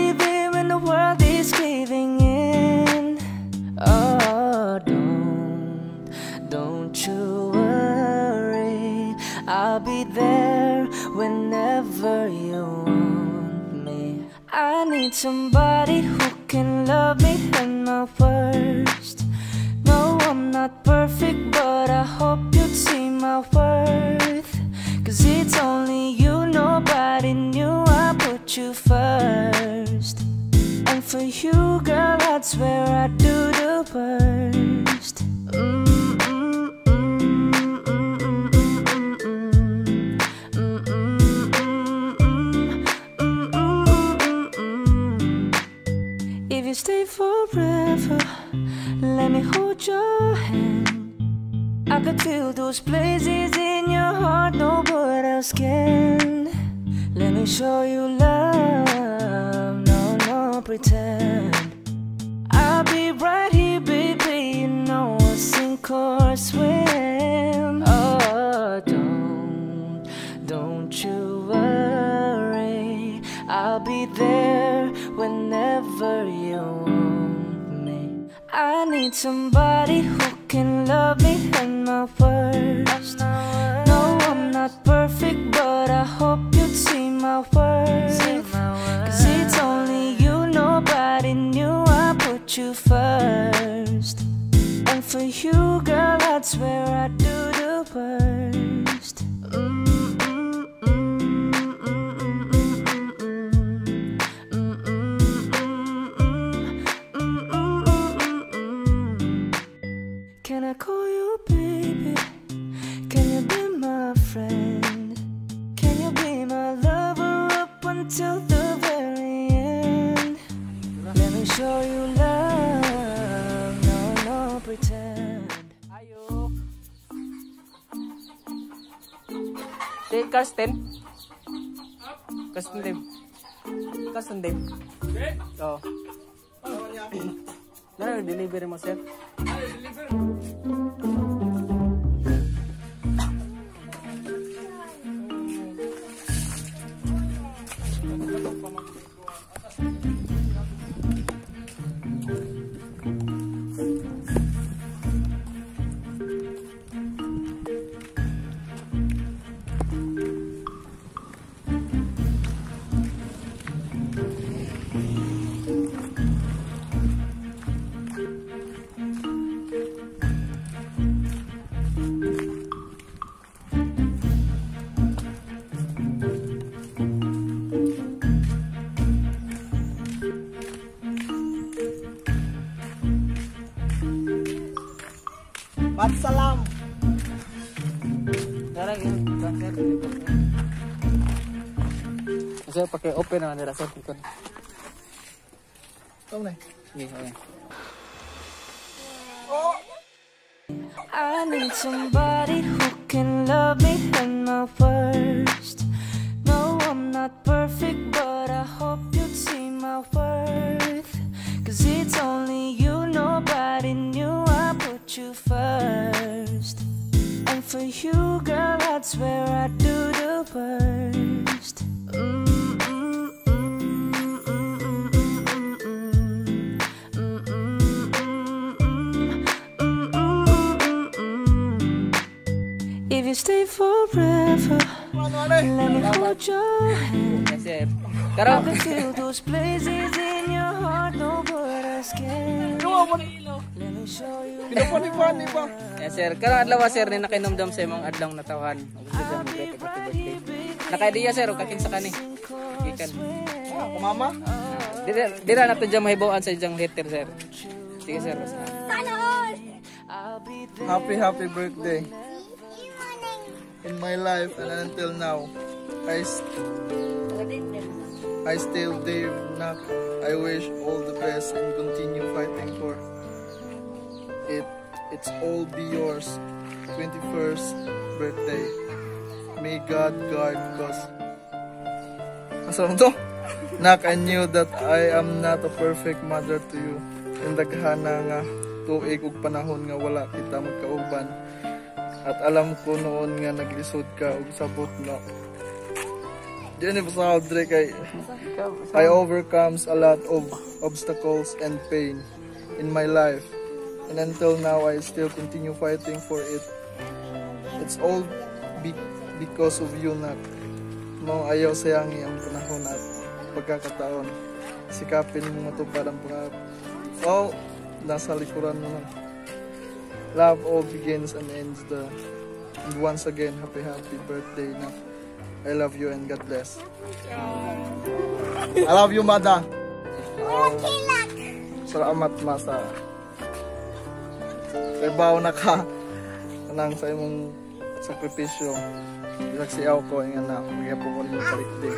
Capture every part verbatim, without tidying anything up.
believe in when the world is caving in. Oh, don't, don't you worry, I'll be there whenever you want me. I need somebody who can love me at my worst. No, I'm not perfect, but I hope you'd see my worth. Cause it's only you, nobody knew I put you first. And for you, girl, I'd swear I'd do the worst. mm, mm, mm, mm, mm, mm, mm, mm, mm, mm. If you stay forever, let me hold your hand. I could feel those places in your heart no one else can. Let me show you love, no, no pretend. I'll be right here, baby, you know I'll sink or swim. Oh, don't, don't you worry, I'll be there whenever you want me. I need somebody who can love me at my worst. No, I'm not perfect, but I hope you'd see my worth. Cause it's only you, nobody knew I put you first. And for you, girl, I'd swear I'd do the worst. mm, mm, mm, mm, mm, mm, mm, mm, mm. Can I call you baby? Can you be my friend? Can you be my lover up until the very end? Let me show you love, no, no pretend. Ayo. Si Karsten. Karsten Dave. Karsten Dave. Oo. Nara, delivery mo, sir. Wassalam. Darang yun, sir, delivery. Sir, pakai open na nila, sir. Ikaw na. Sige, okay. I need somebody who can love me at my worst. No, I'm not perfect, but I hope you'd see my worth. Cause it's only you, nobody knew I put you first. And for you, girl, I'd swear I'd do the worst. mm, mm, mm, mm, mm, mm, mm, mm, mm. If you stay forever, let me hold your hand. Yes, sir. I Karo. can feel those places in your heart, no word else can. Let me show you. Pinapani-pani pa. Yes, sir. Karo adlaw, sir, ni nakinomdam sa imong adlaw na tawhan. Gusto siya mag-birthday, happy birthday. Nakaidiya, sir, o kakin sa kani. Gikan. Ah, kumama. Dira, dira na to dyan mahibawaan sa diyang letter, sir. Sige, sir. Happy, happy birthday. In my life and until now, I, st I still Dave Nak. I wish all the best and continue fighting for it. It's all be yours. twenty-first birthday. May God guard us. Asa to? Nak, I knew that I am not a perfect mother to you. And daghana nga tuig ug panahon nga wala kita magkauban. At alam ko noon nga naglisod ka og sabot na Di ni pasahod dre kay I overcomes a lot of obstacles and pain in my life. And until now, I still continue fighting for it. It's all be because of you, Nak. No, ayaw sayangi ang panahon at pagkakataon. Sikapin mo matupad ang pangako. Oh, nasa likuran mo na. Love all begins and ends the. And once again, happy happy birthday, Nak. I love you and God bless. I love you, Mada. Lucky luck. Salamat, Masa. Trabaho na ka nang sa imong sakripisyo. Bisag siyaw ko yung anak. Kaya po ko rin yung palikdig.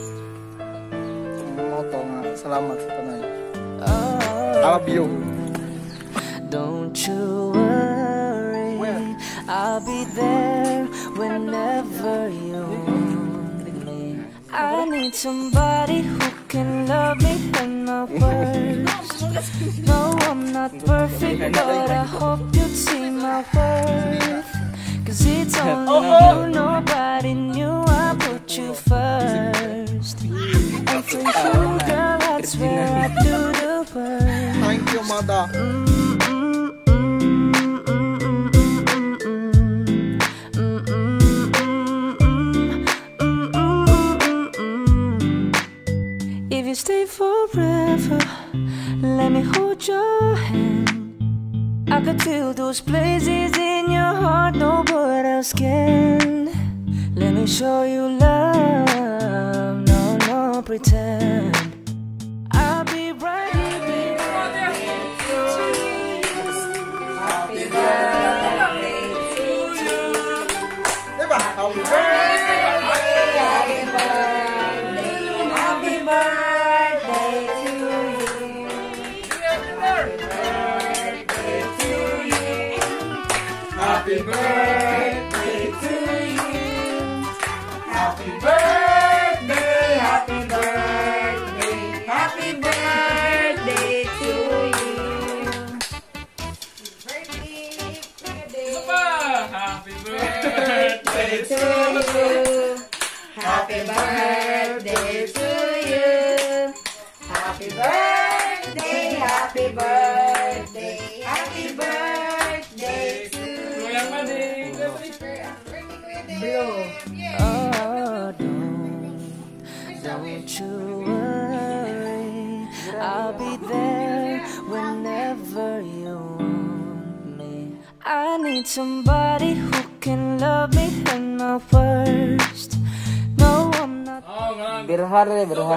Ang moto nga, salamat sa tanan. I love you. Don't you worry, I'll be there whenever you want me. I need somebody who can love me in my worst. No, I'm not perfect, but I hope you'd see my worth. Cause it's only you, nobody knew I put you first. And for you, girl, that's where I do the work. Thank you, Mada. If you stay forever, let me hold your hand. I could feel those places in your heart nobody else can. Let me show you love, no, no pretend. I'll be right here, baby. Happy birthday to you. Diba? Happy birthday. Happy birthday. Happy birthday to you. Happy birthday to you. Happy birthday, happy birthday, happy birthday to you. Happy birthday To you. Happy birthday to you. Happy birthday, happy birthday, happy birthday to you. Oh, don't, don't you worry. I'll be there whenever you want me. I need somebody who can love me in my worst. No, I'm not. Birha rin, birha.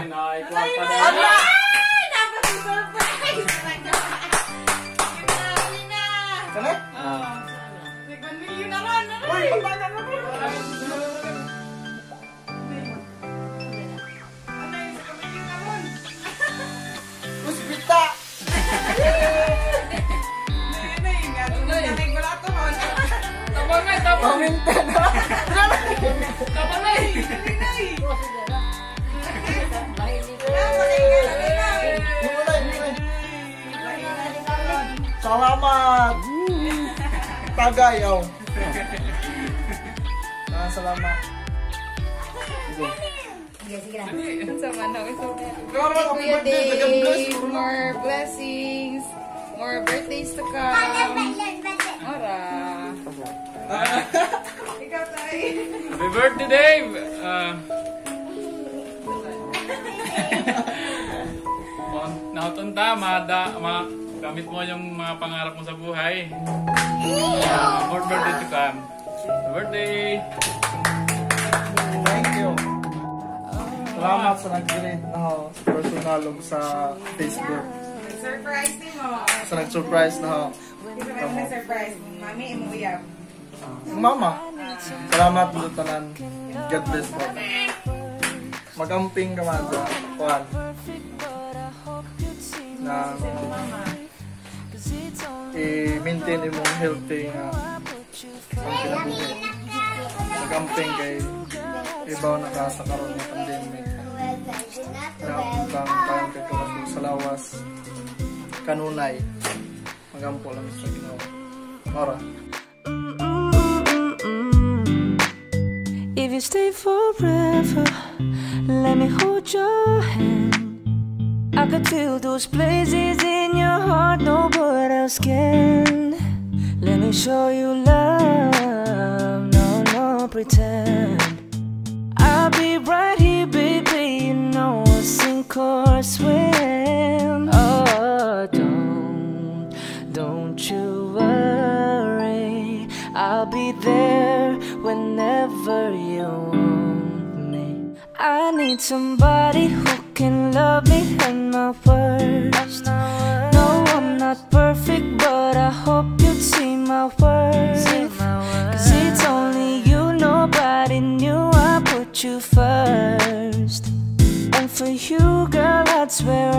Puspita! Tabangay, tabangay. Tabangay. Salamat! Tagay, oh. Ah, salamat. Kuya Dave, more blessings, more birthdays to come. Ora. Ikaw tayo. Happy birthday, Dave! Uh, Nautunta, mada, ma, gamit mo yung mga pangarap mo sa buhay. Uh, more birthday to come. Happy birthday! Thank you. Salamat sa nag-greet na ho, personal o sa Facebook. Surprise ni mo. Sa nag-surprise na ho. Dito ba yung surprise? Mami, imuyab. Mama, salamat mo tanan. God bless po. Magamping ka man sa kuhan. Na i-maintain imong healthy nga ang kinabuhi. Magamping kay ibaw na ka sa karoon ng pandemic. Na kang kang kagawad sa lawas kanunay. Magampo lang sa Ginoo. Ora. If you stay forever, let me hold your hand. I could feel those places in your heart nobody else can. Let me show you love, no, no pretend. I'll be right here, baby, you know I'll sink or swim. Oh, don't, don't you worry, I'll be there whenever you want me. I need somebody who can love me and my words. No, I'm not perfect, but I hope you'd see my worth. Cause it's only you, nobody knew I put you first. And for you, girl, I'd swear